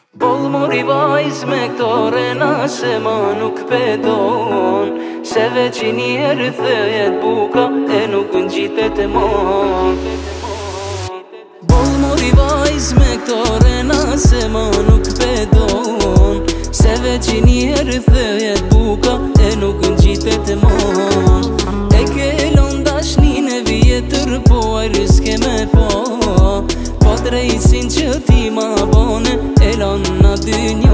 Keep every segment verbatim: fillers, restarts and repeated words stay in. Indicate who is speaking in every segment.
Speaker 1: Bolmori vajz me këtore na se ma nuk pedon, se veç i njerë thëjet buka e nuk në gjitet e mon. Bolmori vajz me këtore na se ma nuk pedon, se veç i njerë thëjet buka e nuk në gjitet e mon. E ke londashnin e vjetër po a ryske me po, po drejtësin që ti ma bone e lanë në dy një.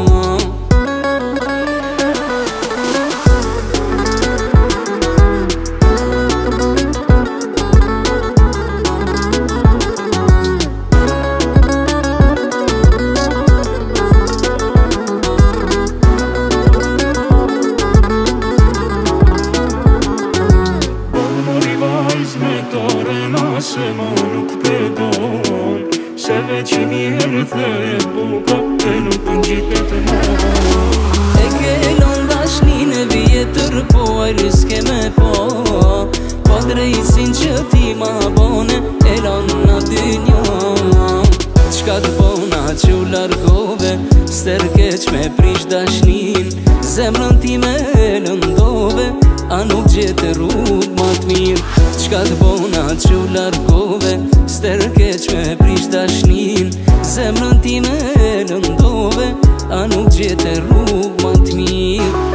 Speaker 1: Se ma nuk pedon, se veç i njerë thëjet buka e nuk në gjitet e mon. E ke londashnin e vjetër po a ryske me po, po drejtësin që ti ma bone e lanë në dy një. Qka të bona që u largove, sterkeq me prish dashnin, zemrën ti me lëndove, a nuk gjete rrug ma t'mirë. Qka të bona që u largove, sterkeq me prish dashnin, zemrën ti me lëndove, a nuk gjete rrug ma t'mirë.